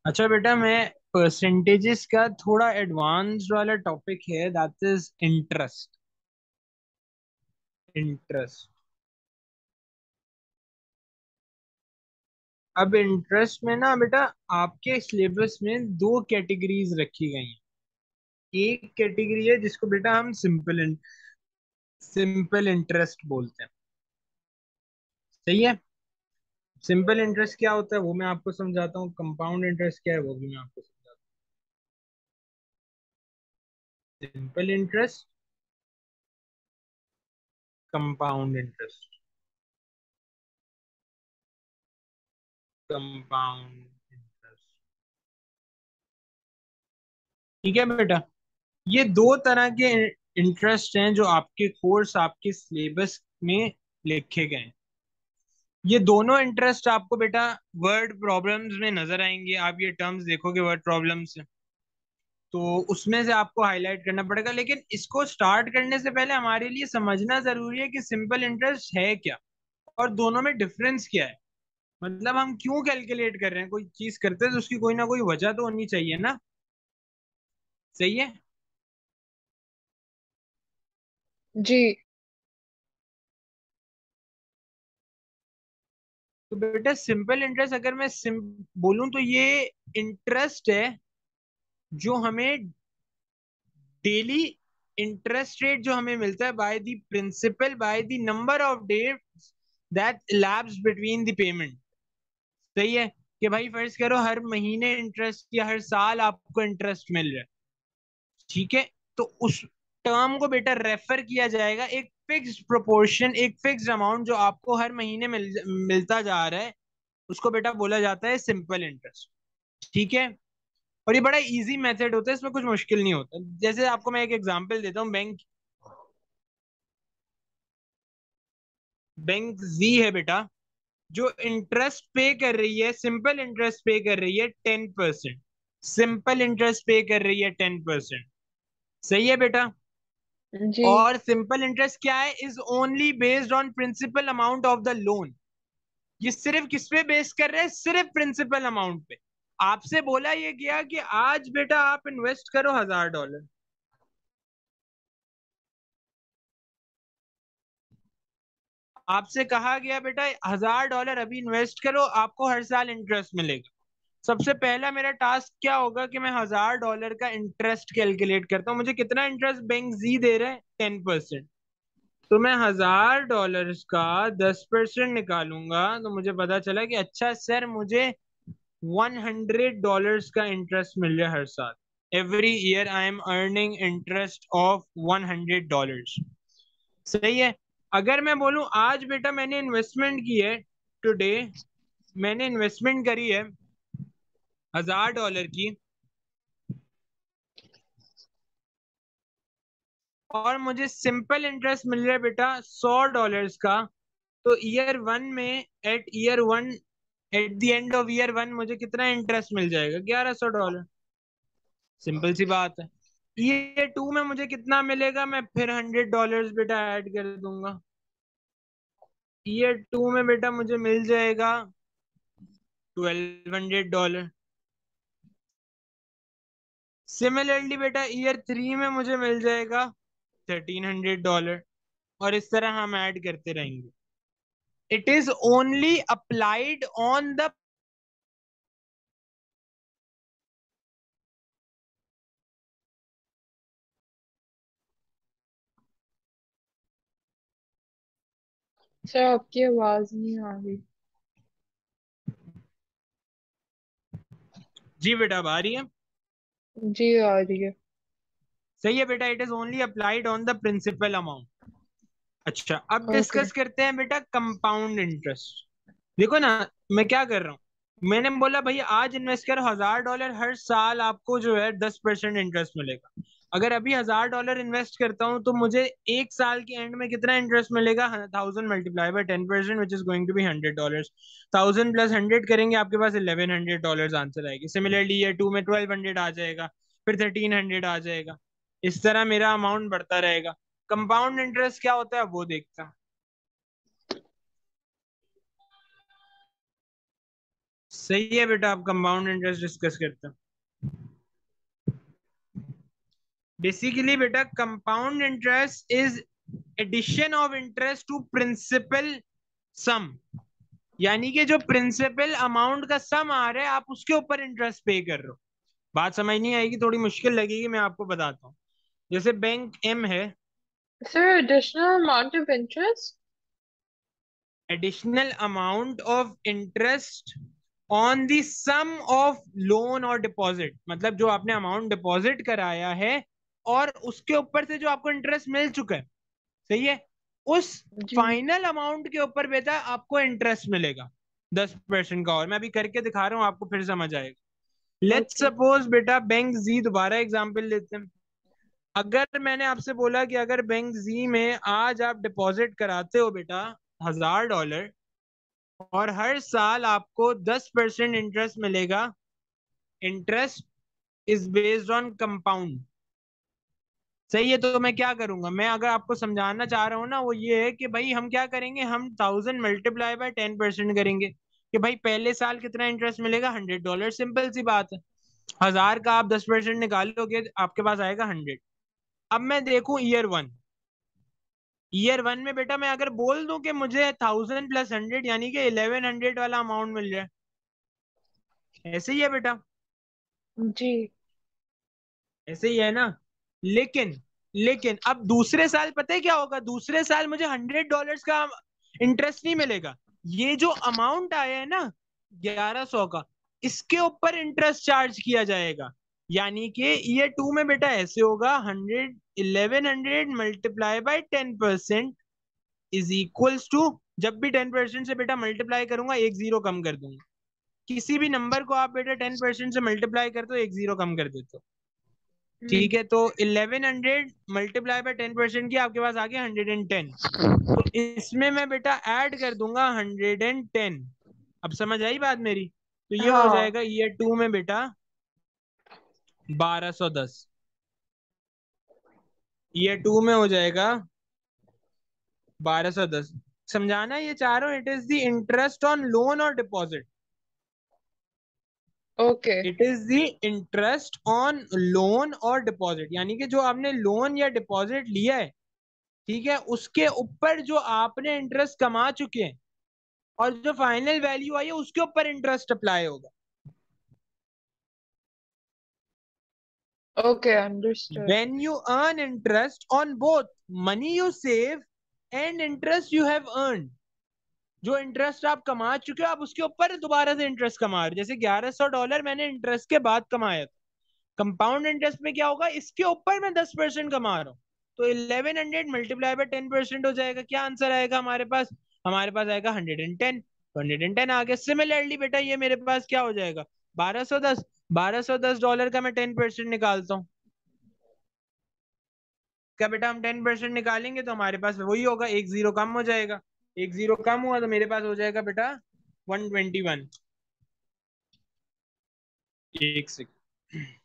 अच्छा बेटा, मैं परसेंटेजेस का थोड़ा एडवांस्ड वाला टॉपिक है, दैट इज इंटरेस्ट। इंटरेस्ट। अब इंटरेस्ट में ना बेटा, आपके सिलेबस में दो कैटेगरीज रखी गई हैं। एक कैटेगरी है जिसको बेटा हम सिंपल इंटरेस्ट बोलते हैं। सही है। सिंपल इंटरेस्ट क्या होता है वो मैं आपको समझाता हूँ, कंपाउंड इंटरेस्ट क्या है वो भी मैं आपको समझाता हूँ। Simple interest, compound interest. Compound interest. ठीक है बेटा। ये दो तरह के इंटरेस्ट हैं जो आपके कोर्स, आपके सिलेबस में लिखे गए हैं। ये दोनों इंटरेस्ट आपको बेटा वर्ड प्रॉब्लम्स में नजर आएंगे। आप ये टर्म्स देखोगे वर्ड प्रॉब्लम्स, तो उसमें से आपको हाईलाइट करना पड़ेगा। लेकिन इसको स्टार्ट करने से पहले हमारे लिए समझना जरूरी है कि सिंपल इंटरेस्ट है क्या और दोनों में डिफरेंस क्या है। मतलब हम क्यों कैलकुलेट कर रहे हैं, कोई चीज करते हैं तो उसकी कोई ना कोई वजह तो होनी चाहिए ना। सही है। जी। तो बेटा सिंपल इंटरेस्ट अगर मैं बोलूं तो ये इंटरेस्ट है जो हमें डेली, इंटरेस्ट रेट जो हमें मिलता है by the principal by the number of days that elapsed between the payment. सही है। कि भाई फर्ज करो हर महीने इंटरेस्ट या हर साल आपको इंटरेस्ट मिल रहा है। ठीक है। तो उस टर्म को बेटा रेफर किया जाएगा, एक फिक्स्ड प्रोपोर्शन, एक फिक्स्ड अमाउंट जो आपको हर महीने मिलता जा रहा है, उसको बेटा बोला जाता है सिंपल इंटरेस्ट। ठीक है। और ये बड़ा इजी मेथड होता है, इसमें कुछ मुश्किल नहीं होता। जैसे आपको मैं एक एग्जांपल देता हूँ। बैंक जी है बेटा, जो इंटरेस्ट पे कर रही है, सिंपल इंटरेस्ट पे कर रही है 10%। सिंपल इंटरेस्ट पे कर रही है 10%। सही है बेटा। जी। और सिंपल इंटरेस्ट क्या है, is only based on principal amount of the loan. ये सिर्फ किस पे बेस कर रहे हैं, सिर्फ प्रिंसिपल अमाउंट पे। आपसे बोला ये गया कि आज बेटा आप इन्वेस्ट करो $1000। आपसे कहा गया बेटा $1000 अभी इन्वेस्ट करो, आपको हर साल इंटरेस्ट मिलेगा। सबसे पहला मेरा टास्क क्या होगा कि मैं $1000 का इंटरेस्ट कैलकुलेट करता हूँ। मुझे कितना इंटरेस्ट बैंक जी दे रहे हैं, 10%। तो मैं $1000 का 10% निकालूंगा तो मुझे पता चला कि अच्छा सर, मुझे $100 का इंटरेस्ट मिल रहा है हर साल। Every year I am earning interest of $100। सही है। अगर मैं बोलूं आज बेटा मैंने इन्वेस्टमेंट की है, टुडे मैंने इन्वेस्टमेंट करी है $1000 की, और मुझे सिंपल इंटरेस्ट मिल रहा है बेटा $100 का। तो ईयर वन में, at year one, at the end of year one मुझे कितना इंटरेस्ट मिल जाएगा, $1100। सिंपल सी बात है। ईयर टू में मुझे कितना मिलेगा, मैं फिर $100 बेटा ऐड कर दूंगा। ईयर टू में बेटा मुझे मिल जाएगा $1200। सिमिलरली बेटा ईयर थ्री में मुझे मिल जाएगा $1300। और इस तरह हम ऐड करते रहेंगे। It is only applied on the. Sir आपकी आवाज नहीं आ रही। जी बेटा, अब आ रही है। जी आ रही है। सही है बेटा, it is only applied on the principal amount. अच्छा, अब ओके। डिस्कस करते हैं बेटा कंपाउंड इंटरेस्ट। देखो ना, मैं क्या कर रहा हूँ। मैंने बोला भाई आज इन्वेस्ट करो $1000, हर साल आपको जो है 10% इंटरेस्ट मिलेगा। अगर अभी $1000 इन्वेस्ट करता हूँ तो मुझे एक साल के एंड में कितना इंटरेस्ट मिलेगा, 1000 × 10% which is going to be $100। 1000 + 100 करेंगे, आपके पास $1100 आंसर आएगी। सिमिलरली ईयर टू में 1200 आ जाएगा, फिर 1300 आ जाएगा। इस तरह मेरा अमाउंट बढ़ता रहेगा। कंपाउंड इंटरेस्ट क्या होता है वो देखता। सही है बेटा, आप कंपाउंड इंटरेस्ट डिस्कस करते हैं। बेसिकली बेटा compound interest is addition of interest to principal sum, यानी कि जो प्रिंसिपल अमाउंट का सम आ रहा है आप उसके ऊपर इंटरेस्ट पे कर रहे हो। बात समझ नहीं आएगी, थोड़ी मुश्किल लगेगी, मैं आपको बताता हूँ। जैसे बैंक एम है, Sir, additional amount of interest? Additional amount of interest on the sum of loan और डिपॉजिट, मतलब जो आपने अमाउंट डिपॉजिट कराया है और उसके ऊपर से जो आपको इंटरेस्ट मिल चुका है, सही है, उस जी। फाइनल अमाउंट के ऊपर बेटा आपको इंटरेस्ट मिलेगा 10% का। और मैं अभी करके दिखा रहा हूँ, आपको फिर समझ आएगा। Let's Okay. सपोज बेटा बैंक जी, दोबारा एग्जांपल लेते हैं। अगर मैंने आपसे बोला कि अगर बैंक जी में आज आप डिपॉजिट कराते हो बेटा $1000, और हर साल आपको 10% इंटरेस्ट मिलेगा, interest is based on compound, सही है। तो मैं क्या करूंगा, मैं अगर आपको समझाना चाह रहा हूँ ना, वो ये है कि भाई हम क्या करेंगे, हम 1000 × 10% करेंगे कि भाई पहले साल कितना इंटरेस्ट मिलेगा, $100, सिंपल सी बात है। 1000 का आप 10% निकालोगे आपके पास आएगा 100। अब मैं देखूं ईयर 1, ईयर 1 में बेटा मैं अगर बोल दूं कि मुझे 1000 + 100 यानी कि 1100 वाला अमाउंट मिल रहा है, ऐसे ही है बेटा, जी। ऐसे ही है ना। लेकिन लेकिन अब दूसरे साल पता है क्या होगा, दूसरे साल मुझे $100 का इंटरेस्ट नहीं मिलेगा। ये जो अमाउंट आया है ना 1100 का, इसके ऊपर इंटरेस्ट चार्ज किया जाएगा। यानी कि ईयर 2 में बेटा ऐसे होगा, 1100 × 10% इज इक्वल्स टू, जब भी 10% से बेटा मल्टीप्लाई करूंगा एक जीरो कम कर दूंगा। किसी भी नंबर को आप बेटा 10% से मल्टीप्लाई करते हो एक जीरो कम कर देते हो, हम्म। ठीक है। तो 1100 × 10% की आपके पास आ गया 110। तो इसमें मैं बेटा ऐड कर दूंगा 110। अब समझ आई बात मेरी? तो ये हो हाँ। जाएगा ईयर 2 में बेटा 1210, ईयर 2 में हो जाएगा 1210। समझाना ये चाह रहा हूँ, it is the interest on loan और deposit, okay. It is the interest on loan और डिपॉजिट, यानी कि जो आपने लोन या डिपॉजिट लिया है, ठीक है, उसके ऊपर जो आपने इंटरेस्ट कमा चुके हैं और जो फाइनल वैल्यू आई है उसके ऊपर इंटरेस्ट अप्लाई होगा। Okay, understood. when you earn interest on both money you save and interest you have earned, जो इंटरेस्ट आप कमा चुके हो आप उसके ऊपर दोबारा से इंटरेस्ट कमा रहे हो। जैसे $1100 मैंने इंटरेस्ट के बाद कमाया था, कंपाउंड इंटरेस्ट में क्या होगा, इसके ऊपर मैं 10% कमा रहा हूँ, तो 1100 × 10% हो जाएगा। क्या आंसर आएगा हमारे पास? हमारे पास आएगा 110। तो 110 आ गया। सिमिलरली बेटा ये मेरे पास क्या हो जाएगा, 1210। $1210 का मैं 10% निकालता हूँ, क्या बेटा हम 10% निकालेंगे तो हमारे पास वही होगा, एक जीरो कम हो जाएगा। एक जीरो कम हुआ तो मेरे पास हो जाएगा बेटा 121। एक सेकंड,